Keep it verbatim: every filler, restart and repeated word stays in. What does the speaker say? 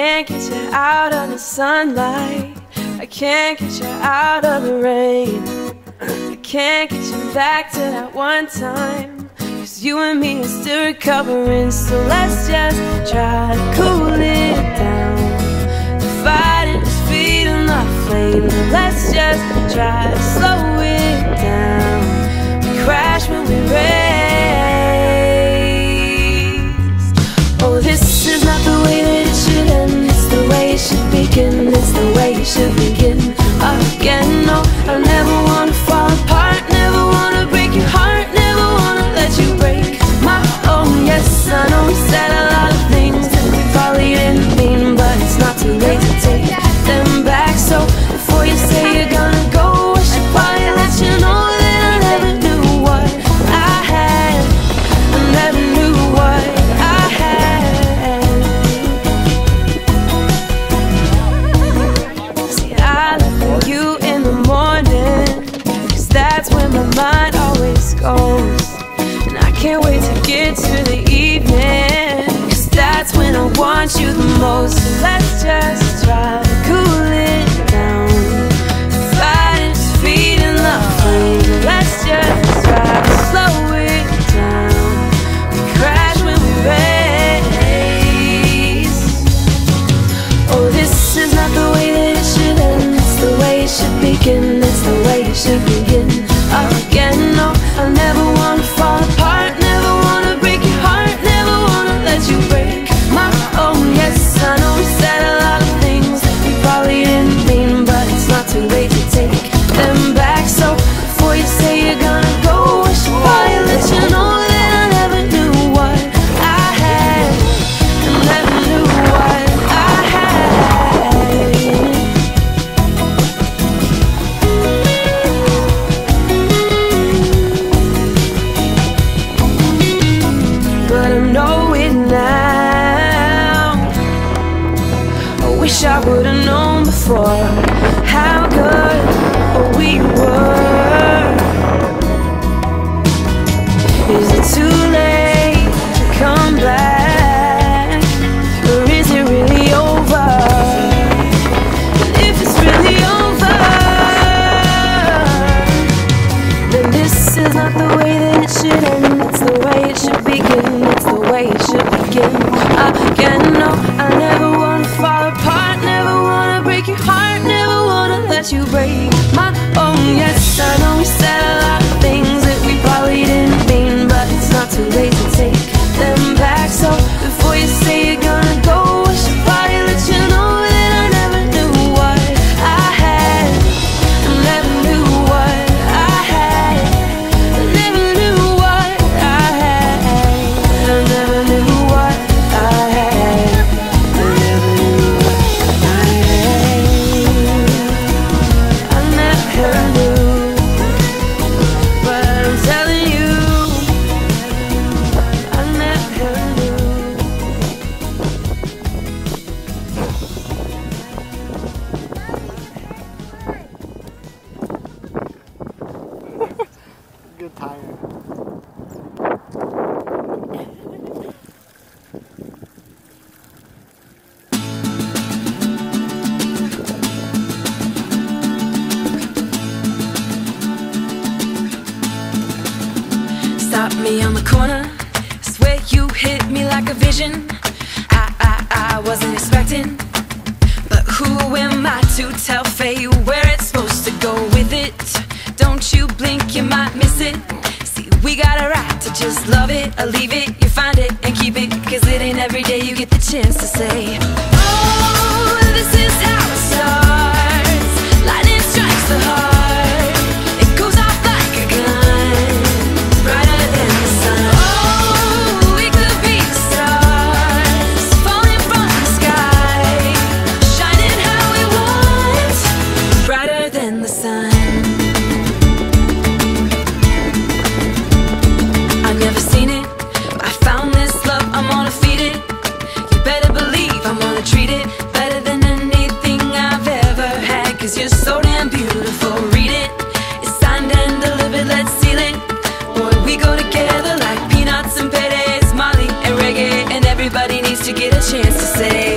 can't get you out of the sunlight, I can't get you out of the rain, I can't get you back to that one time, 'cause you and me are still recovering. So let's just try to cool it down. The fighting is feeding the flame. Let's just try to slow it down. We crash when we race. Oh, this is not the way that it should end. It's the way it should begin. It's the way it should begin again. No, I never wanna fall apart, never wanna break your heart, never wanna let you break my own. Yes, I know we said a lot of things that we probably didn't mean, but it's not too late to take them back. So before you say you're gonna go, I should probably let you know that I never knew what I had. I never knew what I had. See, I look for you in the morning, 'cause that's when my mind always goes. And I can't wait to get to the evening, 'cause that's when I want you the most. So let's just try to cool it down. The fighting's feeding the flame. Let's just try to slow it down. We crash when we race. Oh, this is not the way that it should end. It's the way it should begin. It's the way it should begin again. No, I never wanna fall apart, never wanna break your heart, never wanna let you break my own. Yes, I know we said a lot of things that we probably didn't mean, but it's not too late to take them back. So before you say you're gonna go, I should probably let you know that I never knew what I had. I never knew what I had. But I know it now. I wish I would've known before how good we were. Is it too late to come back, or is it really over? And if it's really over, then this is not the way that it should end. It's the way it should begin. It's the way it should begin again. No, I never wanna fall apart, never wanna break your heart, never wanna let you break my own. Yes, I know we said a lot of things that we probably didn't mean, but it's not too late to take them back. So before you say you're gonna go, I should probably let you know that I never knew what I had. I never knew what I had. I never knew what I had. I never knew what I had. I never knew what I had. I never knew, but I'm telling you, I never knew. Good time. Stop me on the corner, swear you hit me like a vision. I, I, I wasn't expecting, but who am I to tell fate where it's supposed to go with it? Don't you blink, you might miss it. See, we got a right to just love it or leave it. You find it and keep it, 'cause it ain't every day you get the chance to say, oh, this is how it starts. Lightning strikes the heart, it goes off like a gun, brighter than the sun. Oh, we could be the stars, falling from the sky, shining how we want, brighter than the sun. I've never seen it, but I found this love, I'm gonna feed it. You better believe I'm gonna treat it better than anything I've ever had, 'cause you're so damn beautiful. Read it, it's signed and delivered, let's seal it. Boy, we go together like peanuts and peres, Molly and reggae, and everybody needs to get a chance to say,